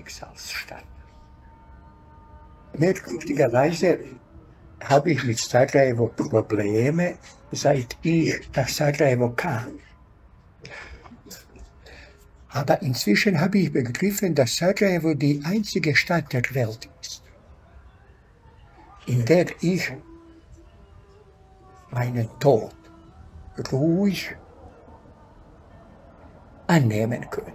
Schicksalsstadt. Merkwürdigerweise habe ich mit Sarajevo Probleme, seit ich nach Sarajevo kam. Aber inzwischen habe ich begriffen, dass Sarajevo die einzige Stadt der Welt ist, in der ich meinen Tod ruhig annehmen könnte.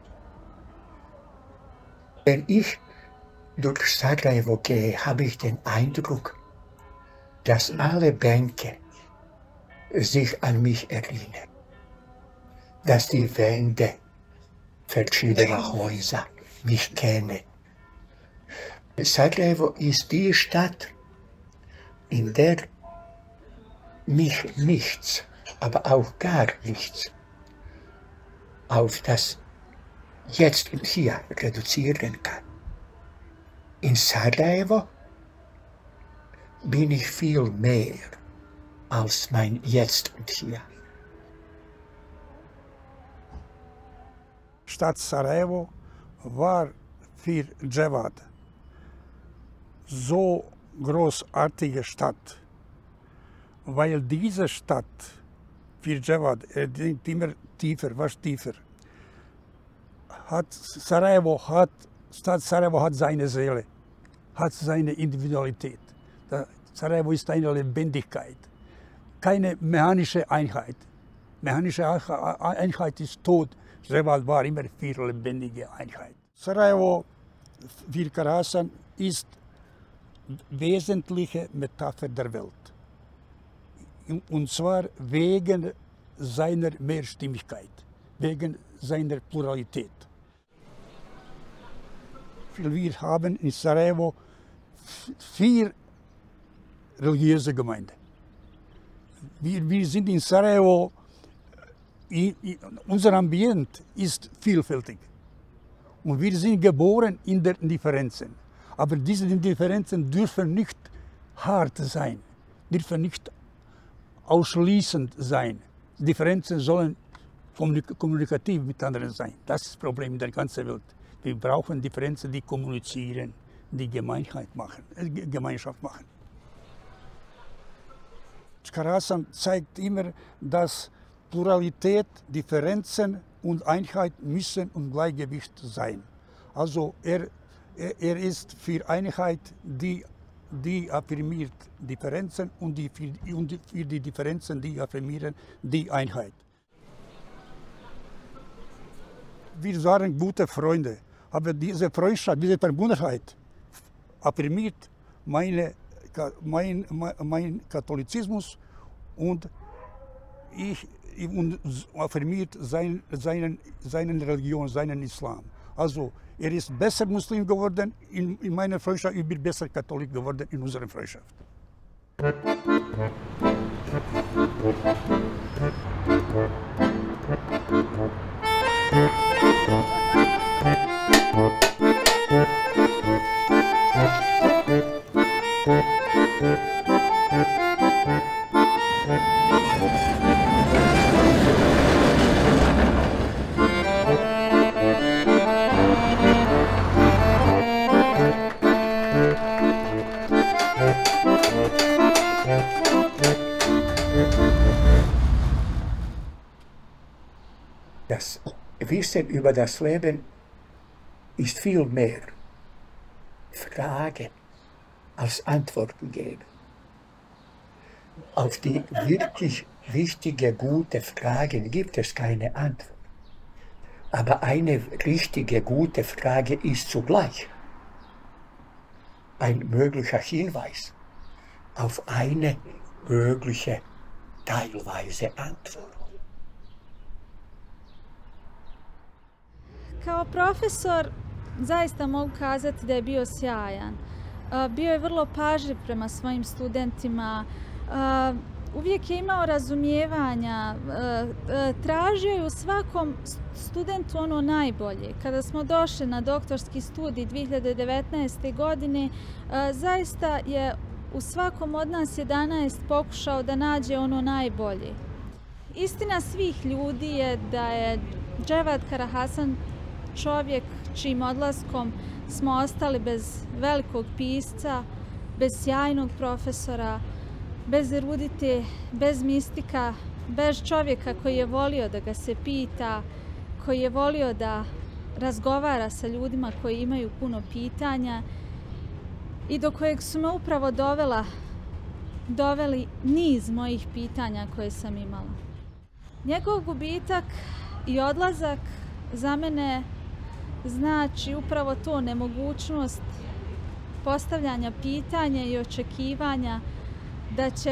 Wenn ich durch Sarajevo gehe, habe ich den Eindruck, dass alle Bänke sich an mich erinnern, dass die Wände verschiedener Häuser mich kennen. Sarajevo ist die Stadt, in der mich nichts, aber auch gar nichts auf das Jetzt und Hier reduzieren kann. In Sarajevo bin ich viel mehr als mein Jetzt und Hier. Stadt Sarajevo war für Dževad so großartige Stadt, weil diese Stadt für Dževad immer tiefer, was tiefer. Stadt Sarajevo hat seine Seele, hat seine Individualität. Sarajevo ist eine Lebendigkeit, keine mechanische Einheit. Mechanische Einheit ist tot. Dževad war immer viel lebendige Einheit. Sarajevo für Karas-Hasan ist wesentliche Metapher der Welt. Und zwar wegen seiner Mehrstimmigkeit, wegen seiner Pluralität. Wir haben in Sarajevo 4 religiöse Gemeinden. Wir sind in Sarajevo, unser Ambient ist vielfältig. Und wir sind geboren in den Differenzen. Aber diese Differenzen dürfen nicht hart sein, dürfen nicht ausschließend sein. Differenzen sollen kommunikativ mit anderen sein. Das ist das Problem in der ganzen Welt. Wir brauchen Differenzen, die kommunizieren, die Gemeinschaft machen. Karas-Hasan zeigt immer, dass Pluralität, Differenzen und Einheit müssen im Gleichgewicht sein. Also er ist für Einheit, die affirmiert Differenzen und für die Differenzen, die affirmieren die Einheit. Wir waren gute Freunde, aber diese Freundschaft, diese Verbundenheit affirmiert mein Katholizismus und affirmiert seine Religion, seinen Islam. Also er ist besser Muslim geworden in meiner Freundschaft, ich bin besser Katholik geworden in unserer Freundschaft. Das Wissen über das Leben ist viel mehr Fragen als Antworten geben. Auf die wirklich wichtige, gute Frage gibt es keine Antwort. Aber eine richtige, gute Frage ist zugleich ein möglicher Hinweis auf eine mögliche teilweise Antwort. Kao profesor zaista mogu kazati da je bio sjajan. Bio je vrlo pažljiv prema svojim studentima, uvijek je imao razumijevanja, tražio je u svakom studentu ono najbolje. Kada smo došli na doktorski studij 2019. godine, zaista je u svakom od nas 11 pokušao da nađe ono najbolje. Istina svih ljudi je da je Dževad Karahasan čovjek čijim odlaskom smo ostali bez velikog pisca, bez sjajnog profesora, bez erudite, bez mistika, bez čovjeka koji je volio da ga se pita, koji je volio da razgovara sa ljudima koji imaju puno pitanja i do kojeg su me upravo doveli niz mojih pitanja koje sam imala. Njegov gubitak i odlazak za mene znači upravo to, nemogućnost postavljanja pitanja i očekivanja da će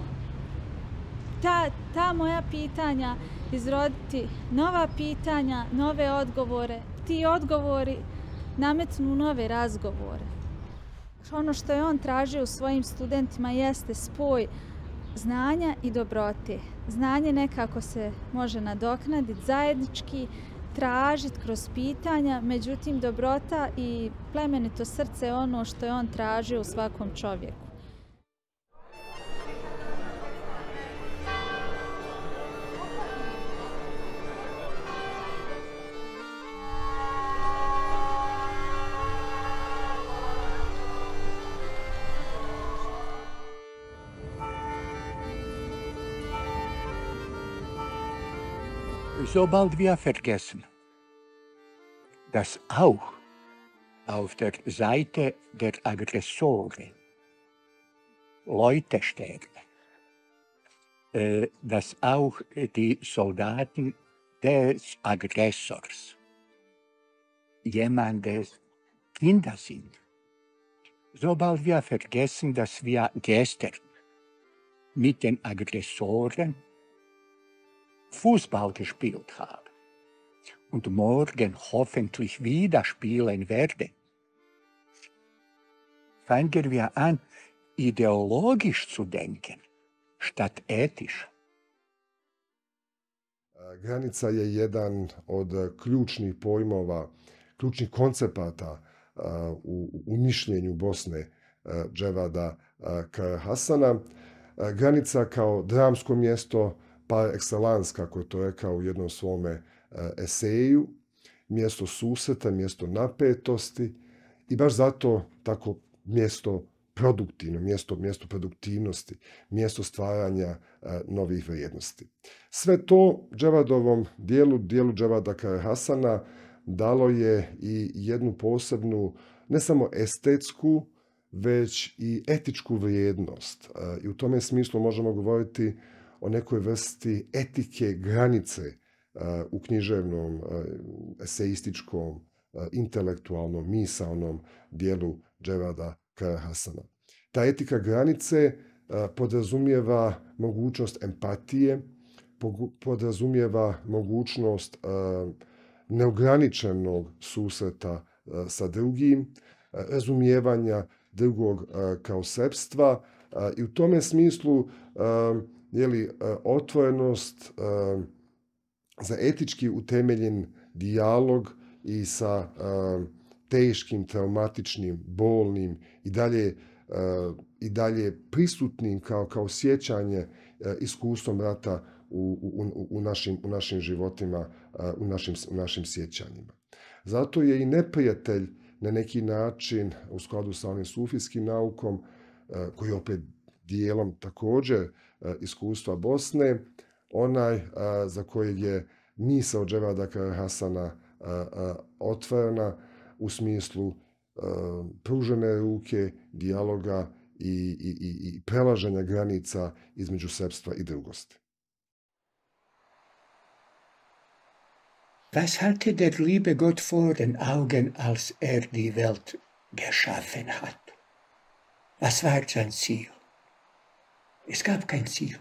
ta moja pitanja izroditi nova pitanja, nove odgovore. Ti odgovori nametnu nove razgovore. Ono što je on tražio u svojim studentima jeste spoj znanja i dobrote. Znanje nekako se može nadoknaditi zajednički, tražiti kroz pitanja, međutim dobrota i plemenito srce je ono što je on tražio u svakom čovjeku. So bald wir vergessen, dass auch auf der Seite der Aggressore Leute sterben, dass auch die Soldaten des Aggressors jemandes Kinder sind. Sobald wir vergessen, dass wir gestern mit den Aggressoren Fußball gespielt haben und morgen hoffentlich wieder spielen werden, fangen wir an, ideologisch zu denken, statt ethisch. Granica je jedan od ključnih pojmova, ključnih koncepata u mišljenju Bosne Dževada Karahasana. Granica kao dramsko mjesto par excellence, kako je to rekao u jednom svome eseju, mjesto susreta, mjesto napetosti i baš zato tako mjesto produktivno, mjesto produktivnosti, mjesto stvaranja novih vrijednosti. Sve to Dževadovom dijelu Dževada Karahasana dalo je i jednu posebnu, ne samo estetsku, već i etičku vrijednost. I u tome smislu možemo govoriti o nekoj vrsti etike granice u književnom, eseističkom, intelektualnom, misaonom dijelu Dževada Karahasana. Ta etika granice podrazumijeva mogućnost empatije, podrazumijeva mogućnost neograničenog susreta sa drugim, razumijevanja drugog kao sebstva i u tome smislu otvorenost za etički utemeljen dijalog i sa teškim, traumatičnim, bolnim i dalje prisutnim kao sjećanje iskustvom rata u našim životima, u našim sjećanjima. Zato je i neprijatelj na neki način, u skladu sa onim sufijskim naukom, koji je opet dijelom također iskustva Bosne, onaj za kojeg je misao Dževada Karahasana otvorena u smislu pružene ruke, dijaloga i prelaženja granica između sebstva i drugosti. Was hatte der liebe Gott vor den Augen, als die Welt geschaffen hat? Was war sein Ziel? Es gab kein Ziel.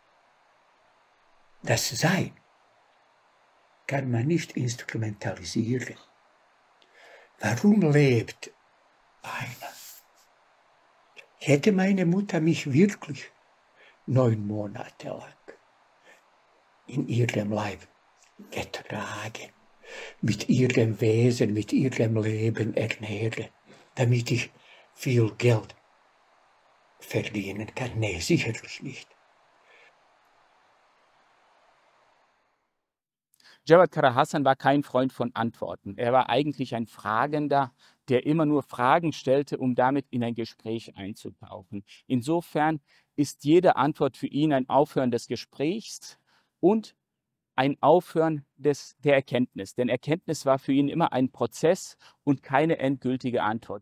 Das Sein kann man nicht instrumentalisieren. Warum lebt einer? Hätte meine Mutter mich wirklich 9 Monate lang in ihrem Leib getragen, mit ihrem Wesen, mit ihrem Leben ernähren, damit ich viel Geld verdienen kann? Nee, sicherlich nicht. Djawad Kara Hassan war kein Freund von Antworten. Er war eigentlich ein Fragender, der immer nur Fragen stellte, um damit in ein Gespräch einzutauchen. Insofern ist jede Antwort für ihn ein Aufhören des Gesprächs und ein Aufhören der Erkenntnis. Denn Erkenntnis war für ihn immer ein Prozess und keine endgültige Antwort.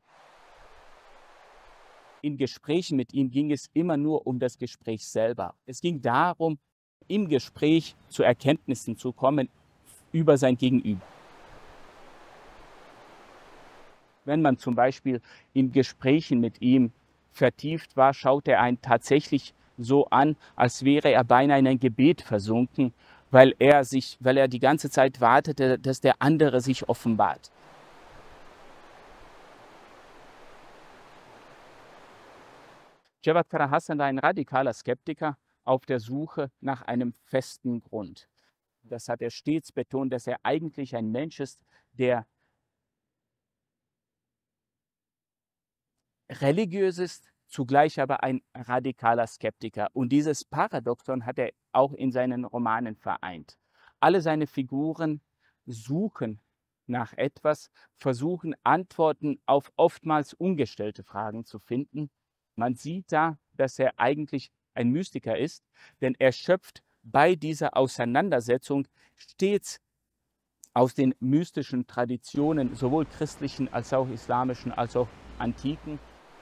In Gesprächen mit ihm ging es immer nur um das Gespräch selber. Es ging darum, im Gespräch zu Erkenntnissen zu kommen über sein Gegenüber. Wenn man zum Beispiel in Gesprächen mit ihm vertieft war, schaute er einen tatsächlich so an, als wäre er beinahe in ein Gebet versunken, weil er die ganze Zeit wartete, dass der andere sich offenbart. Djawad Kara Hassan war ein radikaler Skeptiker auf der Suche nach einem festen Grund. Das hat er stets betont, dass er eigentlich ein Mensch ist, der religiös ist, zugleich aber ein radikaler Skeptiker. Und dieses Paradoxon hat er auch in seinen Romanen vereint. Alle seine Figuren suchen nach etwas, versuchen Antworten auf oftmals ungestellte Fragen zu finden. Man sieht da, dass er eigentlich ein Mystiker ist, denn er schöpft bei dieser Auseinandersetzung stets aus den mystischen Traditionen, sowohl christlichen als auch islamischen als auch antiken.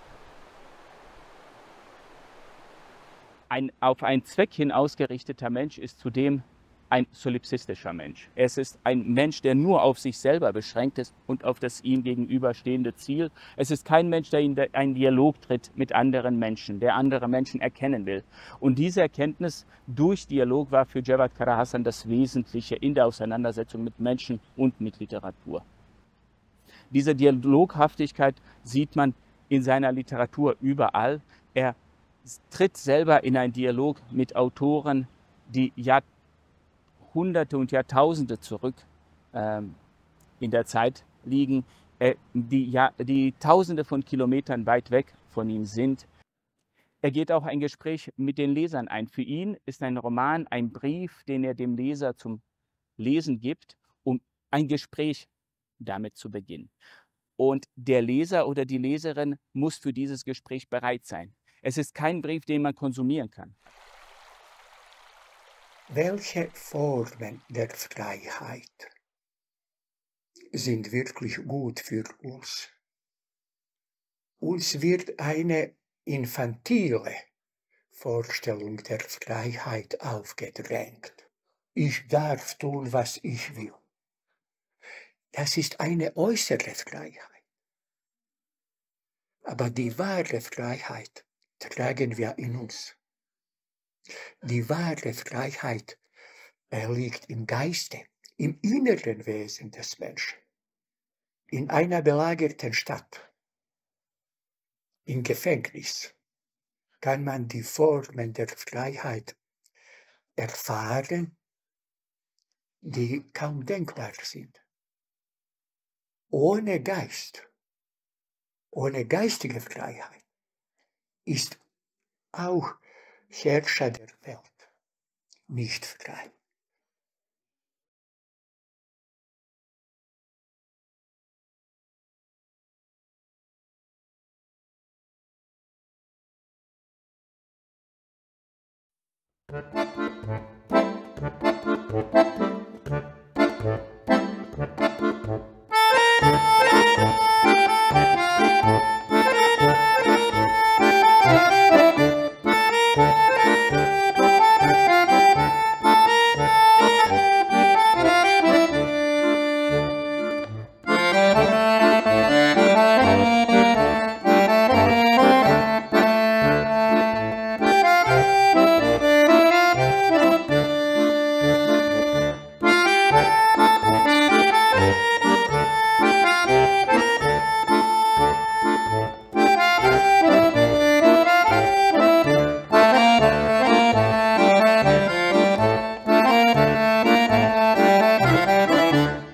Ein auf einen Zweck hin ausgerichteter Mensch ist zudem ein solipsistischer Mensch. Es ist ein Mensch, der nur auf sich selber beschränkt ist und auf das ihm gegenüberstehende Ziel. Es ist kein Mensch, der in einen Dialog tritt mit anderen Menschen, der andere Menschen erkennen will. Und diese Erkenntnis durch Dialog war für Djawad Kara Hassan das Wesentliche in der Auseinandersetzung mit Menschen und mit Literatur. Diese Dialoghaftigkeit sieht man in seiner Literatur überall. Er tritt selber in einen Dialog mit Autoren, die Jahrhunderte und Jahrtausende zurück in der Zeit liegen, die Tausende von Kilometern weit weg von ihm sind. Er geht auch ein Gespräch mit den Lesern ein. Für ihn ist ein Roman ein Brief, den er dem Leser zum Lesen gibt, um ein Gespräch damit zu beginnen. Und der Leser oder die Leserin muss für dieses Gespräch bereit sein. Es ist kein Brief, den man konsumieren kann. Welche Formen der Freiheit sind wirklich gut für uns? Uns wird eine infantile Vorstellung der Freiheit aufgedrängt. Ich darf tun, was ich will. Das ist eine äußere Freiheit. Aber die wahre Freiheit tragen wir in uns. Die wahre Freiheit liegt im Geiste, im inneren Wesen des Menschen. In einer belagerten Stadt, im Gefängnis, kann man die Formen der Freiheit erfahren, die kaum denkbar sind. Ohne Geist, ohne geistige Freiheit ist auch Herrscher der Welt nicht frei.